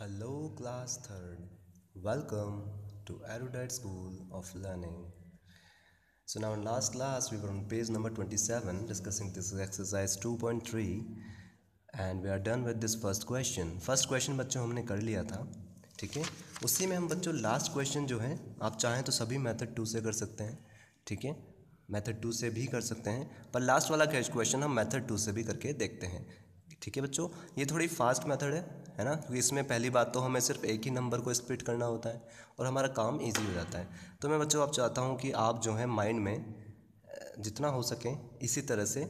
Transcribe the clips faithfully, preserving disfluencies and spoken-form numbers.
Hello, class third. Welcome to Erudite School of Learning. So, now in last class, we were on page number twenty-seven discussing this exercise two point three, and we are done with this first question. First question बच्चों हमने कर लिया था, ठीक है। उसी में हम बच्चों लास्ट क्वेश्चन जो है, आप चाहें तो सभी मेथड टू से कर सकते हैं, ठीक है। मेथड टू से भी कर सकते हैं, पर लास्ट वाला क्वेश्चन हम मेथड टू से भी करके देखते हैं, ठीक है बच्चों। ये थोड़ी फास्ट मेथड है है ना, क्योंकि इसमें पहली बात तो हमें सिर्फ एक ही नंबर को स्प्लिट करना होता है और हमारा काम इजी हो जाता है। तो मैं बच्चों आप चाहता हूँ कि आप जो है माइंड में जितना हो सके इसी तरह से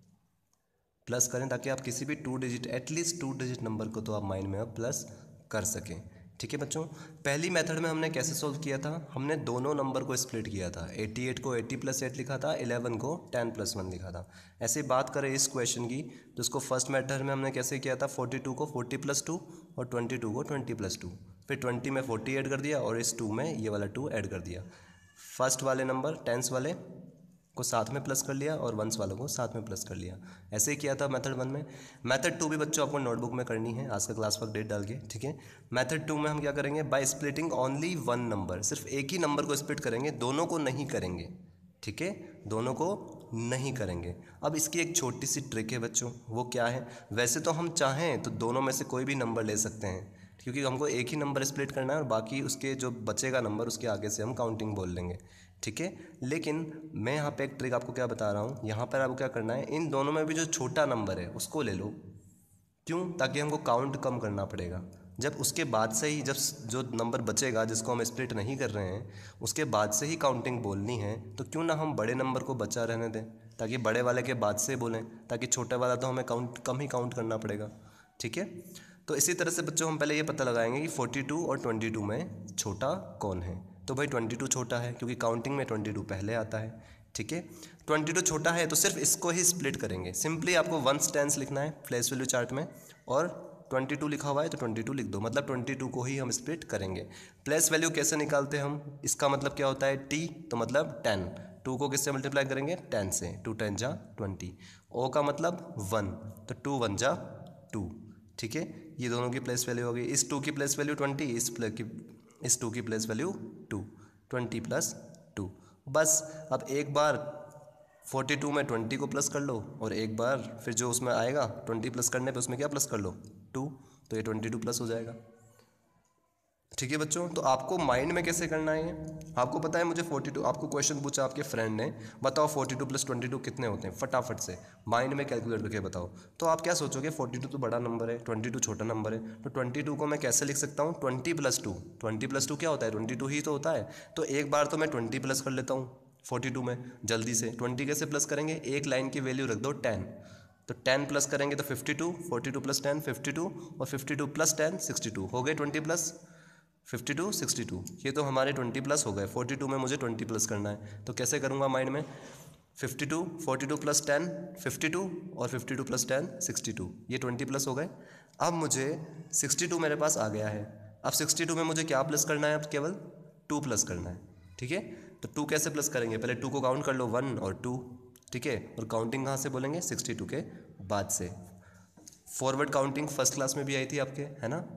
प्लस करें, ताकि आप किसी भी two digit at least two digit number को तो आप माइंड में अब प्लस कर सकें, ठीक है बच्चों। पहली मेथड में हमने कैसे सोल्व किया था, हमने दोनों नंबर को स्प्लिट किया था। अठासी को अस्सी प्लस एट लिखा था, ग्यारह को दस प्लस वन लिखा था। ऐसे बात करें इस क्वेश्चन की तो इसको फर्स्ट मेथड में हमने कैसे किया था, बयालीस को चालीस प्लस टू और बाईस को बीस प्लस टू, फिर बीस में चालीस ऐड कर दिया और इस टू में ये वाला टू ऐड कर दिया। फर्स्ट वाले नंबर टेंस वाले को साथ में प्लस कर लिया और वंस वालों को साथ में प्लस कर लिया। ऐसे ही किया था मेथड वन में। मेथड टू भी बच्चों आपको नोटबुक में करनी है, आज का क्लास वर्क डेट डाल के, ठीक है। मेथड टू में हम क्या करेंगे, by splitting only one number, सिर्फ एक ही नंबर को स्प्लिट करेंगे, दोनों को नहीं करेंगे, ठीक है, दोनों को नहीं करेंगे। अब इसकी एक छोटी सी ट्रिक है बच्चों, वो क्या है, वैसे तो हम चाहें तो दोनों में से कोई भी नंबर ले सकते हैं, क्योंकि हमको एक ही नंबर स्प्लिट करना है और बाकी उसके जो बचेगा नंबर उसके आगे से हम काउंटिंग बोल लेंगे, ठीक है। लेकिन मैं यहाँ पे एक ट्रिक आपको क्या बता रहा हूँ, यहाँ पर आपको क्या करना है, इन दोनों में भी जो छोटा नंबर है उसको ले लो। क्यों? ताकि हमको काउंट कम करना पड़ेगा। जब उसके बाद से ही, जब जो नंबर बचेगा जिसको हम स्प्लिट नहीं कर रहे हैं उसके बाद से ही काउंटिंग बोलनी है, तो क्यों ना हम बड़े नंबर को बचा रहने दें, ताकि बड़े वाले के बाद से बोलें, ताकि छोटे वाला तो हमें काउंट कम ही काउंट करना पड़ेगा, ठीक है। तो इसी तरह से बच्चों हम पहले ये पता लगाएंगे कि बयालीस और बाईस में छोटा कौन है। तो भाई बाईस छोटा है क्योंकि काउंटिंग में बाईस पहले आता है, ठीक है। बाईस छोटा है तो सिर्फ इसको ही स्प्लिट करेंगे। सिंपली आपको वंस टेंस लिखना है प्लेस वैल्यू चार्ट में, और बाईस लिखा हुआ है तो बाईस लिख दो, मतलब बाईस को ही हम स्प्लिट करेंगे। प्लेस वैल्यू कैसे निकालते हैं हम, इसका मतलब क्या होता है, टी तो मतलब टेन, टू को किससे मल्टीप्लाई करेंगे, टेन से, टू टेन जा ट्वेंटी। ओ का मतलब वन, तो टू वन जा टू, ठीक है। ये दोनों की प्लेस वैल्यू हो गई। इस टू की प्लेस वैल्यू ट्वेंटी, इस प्ले की इस टू की place value two, twenty plus two. बस अब एक बार बयालीस में ट्वेंटी को प्लस कर लो और एक बार फिर जो उसमें आएगा ट्वेंटी प्लस करने पे उसमें क्या प्लस कर लो, टू, तो ये बाईस प्लस हो जाएगा, ठीक है बच्चों। तो आपको माइंड में कैसे करना है, आपको पता है मुझे बयालीस, आपको क्वेश्चन पूछा आपके फ्रेंड ने, बताओ बयालीस प्लस बाईस कितने होते हैं, फटाफट से माइंड में कैलकुलेट करके बताओ। तो आप क्या सोचोगे, बयालीस तो बड़ा नंबर है, बाईस छोटा नंबर है, तो बाईस को मैं कैसे लिख सकता हूँ, twenty plus two, twenty plus two क्या होता है, बाईस ही तो होता है। तो एक बार तो मैं ट्वेंटी प्लस कर लेता हूँ बयालीस में जल्दी से। ट्वेंटी कैसे प्लस करेंगे, एक लाइन की वैल्यू रख दो टेन, तो टेन प्लस करेंगे तो बावन, बयालीस प्लस टेन बावन, और बावन प्लस टेन बासठ, हो गए ट्वेंटी प्लस बावन, बासठ। ये तो हमारे ट्वेंटी प्लस हो गए। बयालीस में मुझे ट्वेंटी प्लस करना है, तो कैसे करूँगा माइंड में, बावन, बयालीस प्लस टेन बावन और बावन प्लस टेन बासठ, ये ट्वेंटी प्लस हो गए। अब मुझे बासठ मेरे पास आ गया है। अब बासठ में मुझे क्या प्लस करना है, अब केवल टू प्लस करना है, ठीक है। तो टू कैसे प्लस करेंगे, पहले टू को काउंट कर लो, वन और टू, ठीक है। और काउंटिंग कहाँ से बोलेंगे, बासठ के बाद से। फॉरवर्ड काउंटिंग फर्स्ट क्लास में भी आई थी आपके, है ना,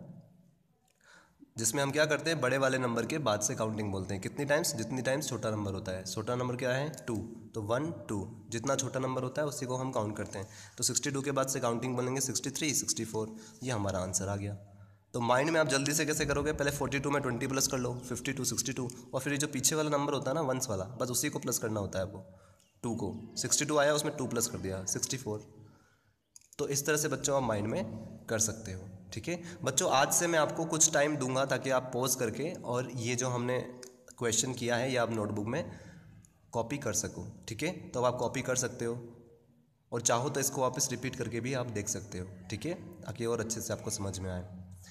जिसमें हम क्या करते हैं, बड़े वाले नंबर के बाद से काउंटिंग बोलते हैं। कितनी टाइम्स, जितनी टाइम्स छोटा नंबर होता है। छोटा नंबर क्या है, टू, तो वन टू, जितना छोटा नंबर होता है उसी को हम काउंट करते हैं। तो बासठ के बाद से काउंटिंग बोलेंगे तिरसठ, चौंसठ, ये हमारा आंसर आ गया। तो माइंड में आप जल्दी से कैसे करोगे, पहले बयालीस में ट्वेंटी प्लस कर लो, बावन, बासठ, और फिर जो पीछे वाला नंबर होता है ना वंस वाला, बस उसी को प्लस करना होता है आपको, टू को, बासठ आया उसमें टू प्लस कर दिया, चौंसठ। तो इस तरह से बच्चों आप माइंड में कर सकते हो, ठीक है बच्चों। आज से मैं आपको कुछ टाइम दूंगा ताकि आप पॉज करके और ये जो हमने क्वेश्चन किया है ये आप नोटबुक में कॉपी कर सको, ठीक है। तो आप कॉपी कर सकते हो और चाहो तो इसको वापस रिपीट करके भी आप देख सकते हो, ठीक है, ताकि और अच्छे से आपको समझ में आए।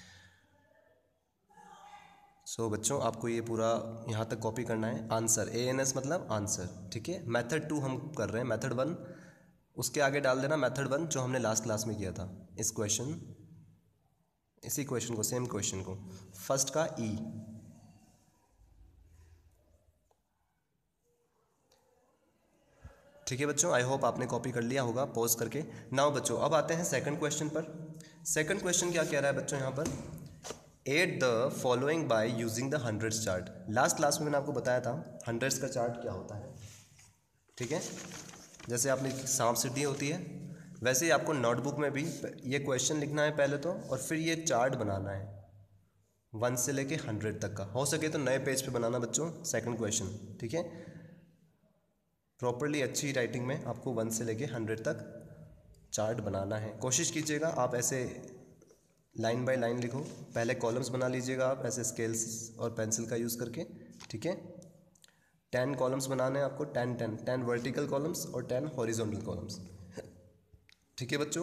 सो so, बच्चों आपको ये पूरा यहाँ तक कॉपी करना है। आंसर, ए एन एस मतलब आंसर, ठीक है। मेथड टू हम कर रहे हैं, मेथड वन उसके आगे डाल देना मेथड वन जो हमने लास्ट क्लास में किया था। इस क्वेश्चन इसी क्वेश्चन को, सेम क्वेश्चन को, फर्स्ट का ई, ठीक है बच्चों। आई होप आपने कॉपी कर लिया होगा पॉज करके। नाउ बच्चों अब आते हैं सेकंड क्वेश्चन पर। सेकंड क्वेश्चन क्या कह रहा है बच्चों, यहाँ पर add the following by using the hundreds chart. Last class में मैंने आपको बताया था हंड्रेड्स का चार्ट क्या होता है, ठीक है। जैसे आपने सांप सीढ़ी होती है, वैसे ही आपको नोटबुक में भी ये क्वेश्चन लिखना है पहले तो, और फिर ये चार्ट बनाना है वन से लेके हंड्रेड तक का। हो सके तो नए पेज पे बनाना बच्चों सेकंड क्वेश्चन, ठीक है। प्रॉपरली अच्छी राइटिंग में आपको वन से लेके हंड्रेड तक चार्ट बनाना है। कोशिश कीजिएगा आप ऐसे लाइन बाय लाइन लिखो, पहले कॉलम्स बना लीजिएगा आप ऐसे स्केल्स और पेंसिल का यूज़ करके, ठीक है। टेन कॉलम्स बनाने हैं आपको, ten ten ten vertical columns और टेन हॉरिजॉन्टल कॉलम्स, ठीक है बच्चों।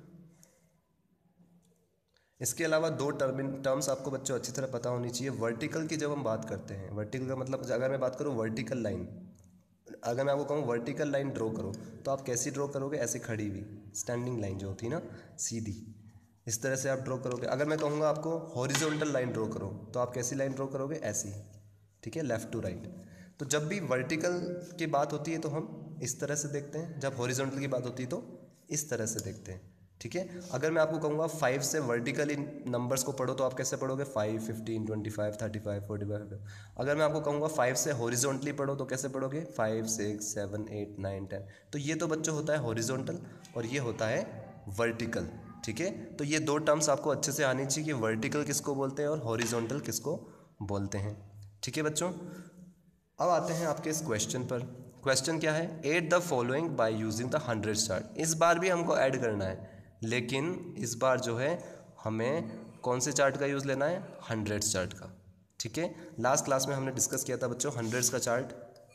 इसके अलावा दो टर्म टर्म्स आपको बच्चों अच्छी तरह पता होनी चाहिए। वर्टिकल की जब हम बात करते हैं, वर्टिकल का मतलब अगर मैं बात करूँ वर्टिकल लाइन, अगर मैं आपको कहूँ वर्टिकल लाइन ड्रॉ करो तो आप कैसी ड्रॉ करोगे, ऐसे खड़ी हुई स्टैंडिंग लाइन जो होती है ना सीधी, इस तरह से आप ड्रॉ करोगे। अगर मैं कहूँगा आपको हॉरिजॉन्टल लाइन ड्रॉ करो तो आप कैसी लाइन ड्रॉ करोगे, ऐसी, ठीक है, लेफ़्ट टू राइट। तो जब भी वर्टिकल की बात होती है तो हम इस तरह से देखते हैं, जब हॉरिजॉन्टल की बात होती है तो इस तरह से देखते हैं, ठीक है। अगर मैं आपको कहूँगा फाइव से वर्टिकली नंबर्स को पढ़ो तो आप कैसे पढ़ोगे, five, fifteen, twenty five, thirty five, forty five. अगर मैं आपको कहूँगा फाइव से हॉरिजॉन्टली पढ़ो तो कैसे पढ़ोगे, five, six, seven, eight, nine, ten. तो ये तो बच्चों होता है हॉरिजॉन्टल और ये होता है वर्टिकल, ठीक है। तो ये दो टर्म्स आपको अच्छे से आनी चाहिए कि वर्टिकल किसको बोलते हैं और हॉरिजॉन्टल किसको बोलते हैं, ठीक है बच्चों। अब आते हैं आपके इस क्वेश्चन पर। क्वेश्चन क्या है, add the following by using the hundreds chart. इस बार भी हमको ऐड करना है, लेकिन इस बार जो है हमें कौन से चार्ट का यूज़ लेना है, हंड्रेड्स चार्ट का, ठीक है। लास्ट क्लास में हमने डिस्कस किया था बच्चों हंड्रेड्स का चार्ट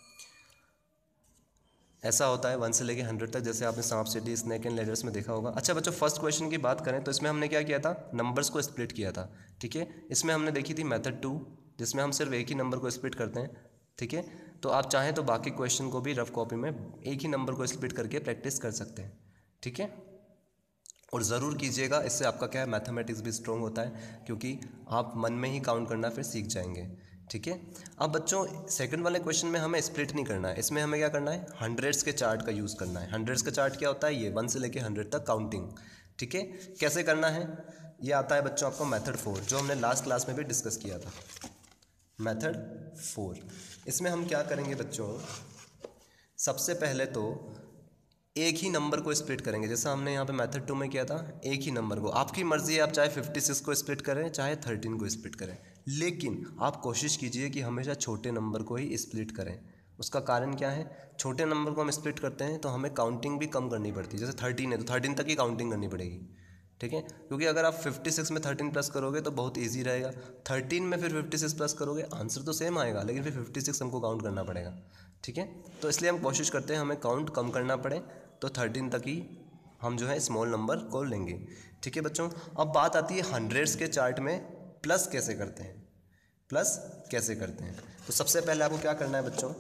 ऐसा होता है वन से लेके हंड्रेड तक, जैसे आपने सांप सीढ़ी स्नेक एंड लैडर्स में देखा होगा। अच्छा बच्चों, फर्स्ट क्वेश्चन की बात करें तो इसमें हमने क्या किया था, नंबर्स को स्प्लिट किया था, ठीक है। इसमें हमने देखी थी मेथड टू, जिसमें हम सिर्फ एक ही नंबर को स्प्लिट करते हैं, ठीक है। तो आप चाहें तो बाकी क्वेश्चन को भी रफ कॉपी में एक ही नंबर को स्प्लिट करके प्रैक्टिस कर सकते हैं, ठीक है। और ज़रूर कीजिएगा, इससे आपका क्या है मैथमेटिक्स भी स्ट्रॉन्ग होता है, क्योंकि आप मन में ही काउंट करना फिर सीख जाएंगे, ठीक है। अब बच्चों सेकंड वाले क्वेश्चन में हमें स्प्लिट नहीं करना है, इसमें हमें क्या करना है, हंड्रेड्स के चार्ट का यूज़ करना है। हंड्रेड्स का चार्ट क्या होता है, ये वन से लेके हंड्रेड तक काउंटिंग, ठीक है। कैसे करना है, ये आता है बच्चों आपको मेथड फोर, जो हमने लास्ट क्लास में भी डिस्कस किया था, मेथड फोर। इसमें हम क्या करेंगे बच्चों, सबसे पहले तो एक ही नंबर को स्प्लिट करेंगे, जैसा हमने यहाँ पे मेथड टू में किया था, एक ही नंबर को। आपकी मर्ज़ी है, आप चाहे फिफ्टी सिक्स को स्प्लिट करें चाहे थर्टीन को स्प्लिट करें, लेकिन आप कोशिश कीजिए कि हमेशा छोटे नंबर को ही स्प्लिट करें। उसका कारण क्या है, छोटे नंबर को हम स्प्लिट करते हैं तो हमें काउंटिंग भी कम करनी पड़ती है। जैसे थर्टीन है तो थर्टीन तक ही काउंटिंग करनी पड़ेगी, ठीक है। क्योंकि अगर आप फिफ्टी सिक्स में थर्टीन प्लस करोगे तो बहुत इजी रहेगा, थर्टीन में फिर फिफ्टी सिक्स प्लस करोगे आंसर तो सेम आएगा, लेकिन फिर फिफ्टी सिक्स हमको काउंट करना पड़ेगा, ठीक है। तो इसलिए हम कोशिश करते हैं हमें काउंट कम करना पड़े, तो थर्टीन तक ही हम जो है स्मॉल नंबर को लेंगे, ठीक है बच्चों। अब बात आती है हंड्रेड्स के चार्ट में प्लस कैसे करते हैं, प्लस कैसे करते हैं। तो सबसे पहले आपको क्या करना है बच्चों,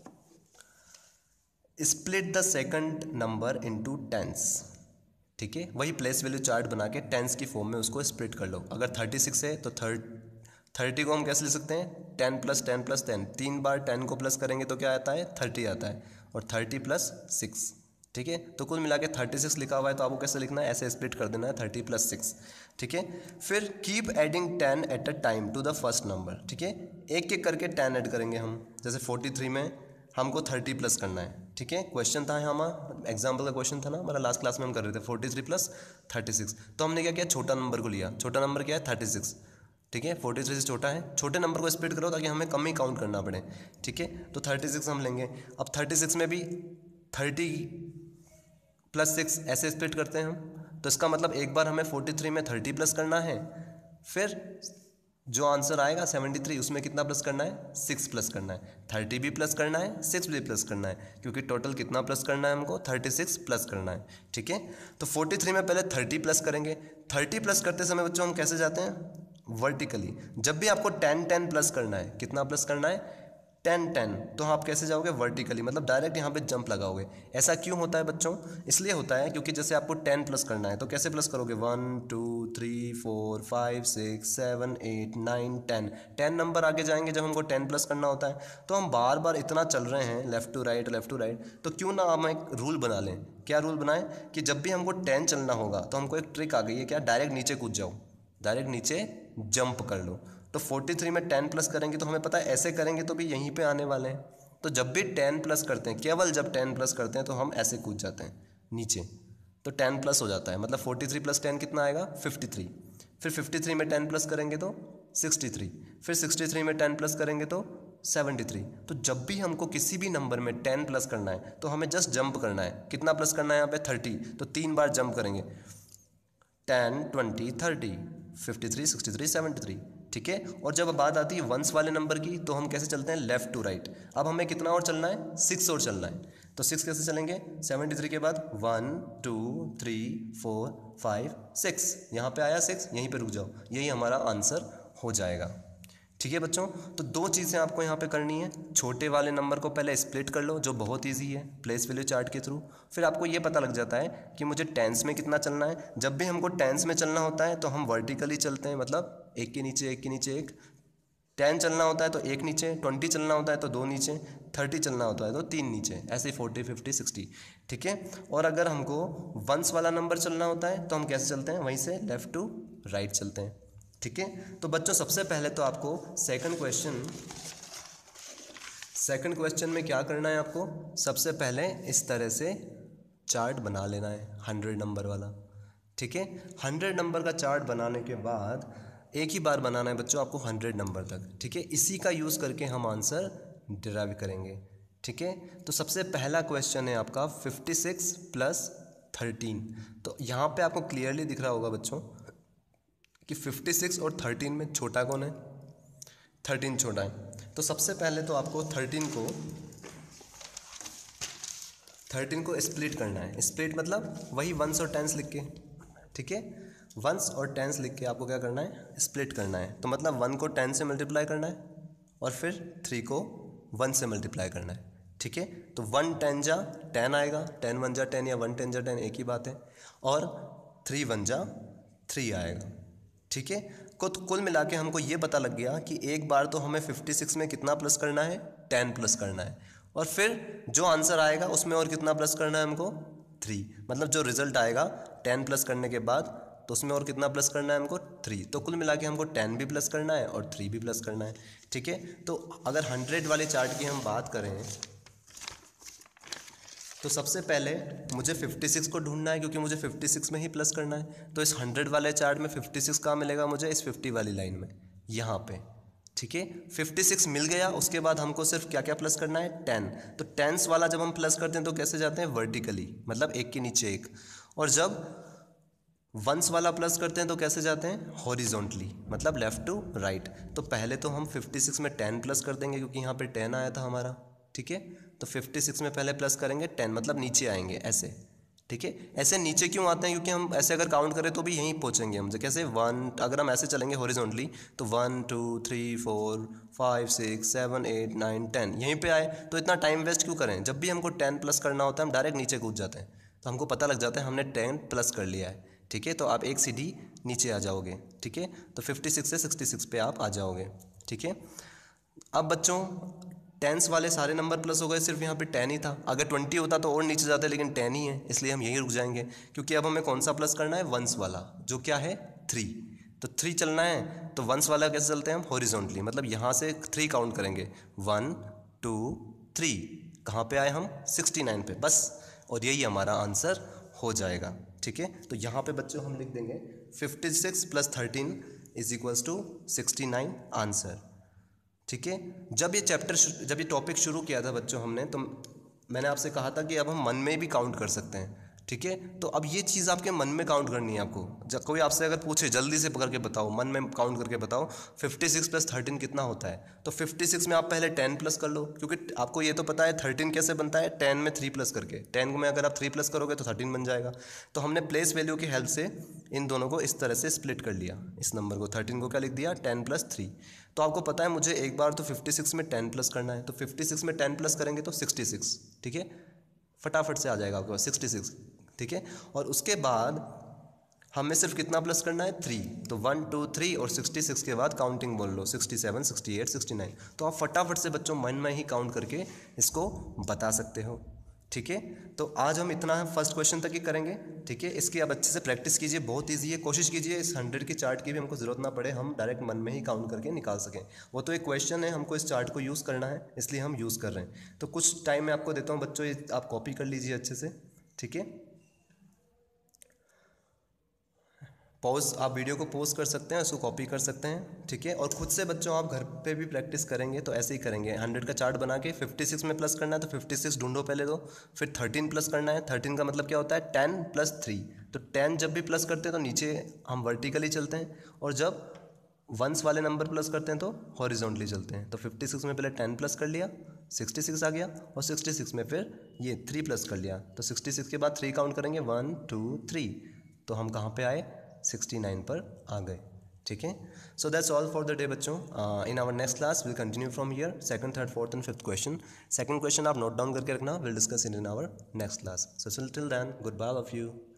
split the second number into tens, ठीक है। वही प्लेस वैल्यू चार्ट बना के टेंस की फॉर्म में उसको स्प्लिट कर लो। अगर थर्टी सिक्स है तो थर्ड थर्टी को हम कैसे ले सकते हैं, ten plus ten plus ten, तीन बार टेन को प्लस करेंगे तो क्या आता है, थर्टी आता है, और थर्टी प्लस सिक्स, ठीक है। तो कुल मिला के थर्टी सिक्स लिखा हुआ है, तो आपको कैसे लिखना है, ऐसे स्प्लिट कर देना है, थर्टी प्लस सिक्स, ठीक है। फिर keep adding ten at a time to the first number, ठीक है। एक एक करके टेन ऐड करेंगे हम, जैसे फोर्टी थ्री में हमको थर्टी प्लस करना है, ठीक है। क्वेश्चन था हमारा, एग्जाम्पल का क्वेश्चन था ना हमारा, लास्ट क्लास में हम कर रहे थे forty three plus thirty six. तो हमने क्या किया, छोटा नंबर को लिया, छोटा नंबर क्या है, थर्टी सिक्स, ठीक है। फोर्टी थ्री से छोटा है, छोटे नंबर को स्प्लिट करो ताकि हमें कम ही काउंट करना पड़े, ठीक है। तो थर्टी सिक्स हम लेंगे। अब थर्टी सिक्स में भी थर्टी प्लस सिक्स ऐसे स्प्लिट करते हैं हम, तो इसका मतलब एक बार हमें फोर्टी थ्री में थर्टी प्लस करना है, फिर जो आंसर आएगा सेवेंटी थ्री उसमें कितना प्लस करना है, सिक्स प्लस करना है, थर्टी भी प्लस करना है, सिक्स भी प्लस करना है, क्योंकि टोटल कितना प्लस करना है हमको, थर्टी सिक्स प्लस करना है, ठीक है। तो फोर्टी थ्री में पहले थर्टी प्लस करेंगे। थर्टी प्लस करते समय बच्चों हम कैसे जाते हैं, वर्टिकली। जब भी आपको टेन टेन प्लस करना है, कितना प्लस करना है, टेन टेन, तो आप कैसे जाओगे, वर्टिकली, मतलब डायरेक्ट यहाँ पे जंप लगाओगे। ऐसा क्यों होता है बच्चों, इसलिए होता है क्योंकि जैसे आपको टेन प्लस करना है तो कैसे प्लस करोगे, one two three four five six seven eight nine ten, ten number आगे जाएंगे जब हमको टेन प्लस करना होता है। तो हम बार बार इतना चल रहे हैं left to right left to right, तो क्यों ना हम एक रूल बना लें। क्या रूल बनाएं कि जब भी हमको टेन चलना होगा तो हमको एक ट्रिक आ गई है, क्या, डायरेक्ट नीचे कूद जाओ, डायरेक्ट नीचे जंप कर लो। तो फोर्टी थ्री में टेन प्लस करेंगे तो हमें पता है ऐसे करेंगे तो भी यहीं पे आने वाले हैं। तो जब भी टेन प्लस करते हैं, केवल जब टेन प्लस करते हैं तो हम ऐसे कूद जाते हैं नीचे, तो टेन प्लस हो जाता है। मतलब फोर्टी थ्री प्लस टेन कितना आएगा, फिफ्टी थ्री। फिर फिफ्टी थ्री में टेन प्लस करेंगे तो सिक्सटी थ्री। फिर सिक्सटी थ्री में टेन प्लस करेंगे तो सेवेंटी थ्री। तो जब भी हमको किसी भी नंबर में टेन प्लस करना है तो हमें जस्ट जंप करना है। कितना प्लस करना है यहाँ पे, थर्टी। तो तीन बार जंप करेंगे, ten, twenty, thirty, fifty three, sixty three, seventy three. ठीक है। और जब बात आती है वंस वाले नंबर की तो हम कैसे चलते हैं, लेफ्ट टू राइट। अब हमें कितना और चलना है, सिक्स और चलना है। तो सिक्स कैसे चलेंगे, सेवेंटी थ्री के बाद one, two, three, four, five, six. यहाँ पे आया सिक्स, यहीं पे रुक जाओ, यही हमारा आंसर हो जाएगा। ठीक है बच्चों, तो दो चीज़ें आपको यहाँ पे करनी है। छोटे वाले नंबर को पहले स्प्लिट कर लो, जो बहुत इजी है प्लेस वैल्यू चार्ट के थ्रू। फिर आपको ये पता लग जाता है कि मुझे टेंस में कितना चलना है। जब भी हमको टेंस में चलना होता है तो हम वर्टिकली चलते हैं, मतलब एक के नीचे एक के नीचे एक। टेन चलना होता है तो एक नीचे, ट्वेंटी चलना होता है तो दो नीचे, थर्टी चलना होता है तो तीन नीचे, ऐसे ही फोर्टी, फिफ्टी, सिक्सटी। ठीक है। और अगर हमको वंस वाला नंबर चलना होता है तो हम कैसे चलते हैं, वहीं से लेफ्ट टू राइट चलते हैं। ठीक है। तो बच्चों सबसे पहले तो आपको सेकंड क्वेश्चन सेकंड क्वेश्चन में क्या करना है, आपको सबसे पहले इस तरह से चार्ट बना लेना है, हंड्रेड नंबर वाला। ठीक है। हंड्रेड नंबर का चार्ट बनाने के बाद एक ही बार बनाना है बच्चों आपको हंड्रेड नंबर तक। ठीक है। इसी का यूज़ करके हम आंसर डिराइव करेंगे। ठीक है। तो सबसे पहला क्वेश्चन है आपका फिफ्टी सिक्स प्लस थर्टीन। तो यहाँ पे आपको क्लियरली दिख रहा होगा बच्चों कि फिफ्टी सिक्स और थर्टीन में छोटा कौन है, थर्टीन छोटा है। तो सबसे पहले तो आपको थर्टीन को थर्टीन को स्प्लिट करना है। स्प्लिट मतलब वही वंस और टेंस लिख के। ठीक है। वंस और टेंस लिख के आपको क्या करना है, स्प्लिट करना है। तो मतलब वन को टेन से मल्टीप्लाई करना है और फिर थ्री को वन से मल्टीप्लाई करना है। ठीक है। तो वन टेन जा टेन आएगा, टेन वन जा टेन या वन टेन जा टेन, एक ही बात है। और थ्री वन जा थ्री आएगा। ठीक है। कुल कुल मिला के हमको ये पता लग गया कि एक बार तो हमें फिफ्टी सिक्स में कितना प्लस करना है, टेन प्लस करना है। और फिर जो आंसर आएगा उसमें और कितना प्लस करना है हमको, थ्री। मतलब जो रिजल्ट आएगा टेन प्लस करने के बाद तो उसमें और कितना प्लस करना है हमको, थ्री। तो कुल मिला के हमको टेन भी प्लस करना है और थ्री भी प्लस करना है। ठीक है। तो अगर हंड्रेड वाले चार्ट की हम बात करें तो सबसे पहले मुझे फिफ्टी सिक्स को ढूंढना है, क्योंकि मुझे फिफ्टी सिक्स में ही प्लस करना है। तो इस हंड्रेड वाले चार्ट में फिफ्टी सिक्स कहाँ मिलेगा मुझे, इस फिफ्टी वाली लाइन में, यहाँ पे। ठीक है। फिफ्टी सिक्स मिल गया, उसके बाद हमको सिर्फ क्या क्या प्लस करना है, टेन। तो टेंस वाला जब हम प्लस करते हैं तो कैसे जाते हैं, वर्टिकली, मतलब एक के नीचे एक। और जब वंस वाला प्लस करते हैं तो कैसे जाते हैं, हॉरिजॉन्टली, मतलब लेफ्ट टू राइट। तो पहले तो हम फिफ्टी सिक्स में टेन प्लस कर देंगे, क्योंकि यहाँ पे टेन आया था हमारा। ठीक है। तो फिफ्टी सिक्स में पहले प्लस करेंगे टेन, मतलब नीचे आएंगे ऐसे। ठीक है। ऐसे नीचे क्यों आते हैं, क्योंकि हम ऐसे अगर काउंट करें तो भी यहीं पहुँचेंगे हम। कैसे, वन, अगर हम ऐसे चलेंगे हॉरिजॉन्टली तो one, two, three, four, five, six, seven, eight, nine, ten, यहीं पे आए। तो इतना टाइम वेस्ट क्यों करें, जब भी हमको टेन प्लस करना होता है हम डायरेक्ट नीचे कूद जाते हैं। तो हमको पता लग जाता है हमने टेन प्लस कर लिया है। ठीक है। तो आप एक सीढ़ी नीचे आ जाओगे। ठीक है। तो फिफ्टी सिक्स से सिक्सटी सिक्स पे आप आ जाओगे। ठीक है। अब बच्चों टेंस वाले सारे नंबर प्लस हो गए, सिर्फ यहाँ पे टेन ही था। अगर ट्वेंटी होता तो और नीचे जाता, लेकिन टेन ही है, इसलिए हम यहीं रुक जाएंगे। क्योंकि अब हमें कौन सा प्लस करना है, वंस वाला, जो क्या है, थ्री। तो थ्री चलना है, तो वंस वाला कैसे चलते हैं हम, हॉरिजॉन्टली, मतलब यहाँ से थ्री काउंट करेंगे, वन, टू, थ्री। कहाँ पे आए हम, सिक्सटी नाइन पे, बस। और यही हमारा आंसर हो जाएगा। ठीक है। तो यहाँ पे बच्चों हम लिख देंगे fifty six plus thirteen is equals to sixty nine answer. ठीक है। जब ये चैप्टर जब ये टॉपिक शुरू किया था बच्चों हमने, तो मैंने आपसे कहा था कि अब हम मन में भी काउंट कर सकते हैं। ठीक है। तो अब ये चीज़ आपके मन में काउंट करनी है आपको। जब कोई आपसे अगर पूछे जल्दी से पकड़ के बताओ, मन में काउंट करके बताओ फिफ्टी सिक्स प्लस थर्टीन कितना होता है, तो फिफ्टी सिक्स में आप पहले टेन प्लस कर लो, क्योंकि आपको ये तो पता है थर्टीन कैसे बनता है, टेन में थ्री प्लस करके। टेन में अगर आप थ्री प्लस करोगे तो थर्टीन बन जाएगा। तो हमने प्लेस वैल्यू की हेल्प से इन दोनों को इस तरह से स्प्लिट कर लिया। इस नंबर को, थर्टीन को क्या लिख दिया, टेन प्लस थ्री। तो आपको पता है मुझे एक बार तो फिफ्टी सिक्स में टेन प्लस करना है, तो फिफ्टी सिक्स में टेन प्लस करेंगे तो सिक्सटी सिक्स। ठीक है। फटाफट से आ जाएगा आपके पास सिक्सटी सिक्स। ठीक है। और उसके बाद हमें सिर्फ कितना प्लस करना है, थ्री। तो वन, टू, थ्री और सिक्सटी सिक्स के बाद काउंटिंग बोल लो, sixty seven, sixty eight, sixty nine. तो आप फटाफट से बच्चों मन में ही काउंट करके इसको बता सकते हो। ठीक है, तो आज हम इतना फर्स्ट क्वेश्चन तक ही करेंगे। ठीक है, इसकी आप अच्छे से प्रैक्टिस कीजिए, बहुत ईजी है। कोशिश कीजिए इस हंड्रेड की चार्ट की भी हमको ज़रूरत ना पड़े, हम डायरेक्ट मन में ही काउंट करके निकाल सकें। वो तो एक क्वेश्चन है, हमको इस चार्ट को यूज़ करना है, इसलिए हम यूज़ कर रहे हैं। तो कुछ टाइम मैं आपको देता हूँ बच्चों, ये आप कॉपी कर लीजिए अच्छे से। ठीक है, पॉज, आप वीडियो को पॉज कर सकते हैं, उसको कॉपी कर सकते हैं। ठीक है, और खुद से बच्चों आप घर पे भी प्रैक्टिस करेंगे तो ऐसे ही करेंगे। हंड्रेड का चार्ट बना के फिफ्टी सिक्स में प्लस करना है तो फिफ्टी सिक्स ढूंढो पहले दो, फिर थर्टीन प्लस करना है। थर्टीन का मतलब क्या होता है, टेन प्लस थ्री। तो टेन जब भी प्लस करते हैं तो नीचे हम वर्टिकली चलते हैं, और जब वंस वाले नंबर प्लस करते हैं तो हॉरिजॉन्टली चलते हैं। तो फिफ्टी सिक्स में पहले टेन प्लस कर लिया, सिक्सटी सिक्स आ गया, और सिक्सटी सिक्स में फिर ये थ्री प्लस कर लिया। तो सिक्सटी सिक्स के बाद थ्री काउंट करेंगे, वन टू थ्री, तो हम कहाँ पे आए, सिक्सटी नाइन पर आ गए। ठीक है, so that's all for the day बच्चों। In our next class will continue from here, second, third, fourth and fifth question. Second question आप नोट डाउन करके रखना, will discuss in in our next class. So till then, goodbye of you.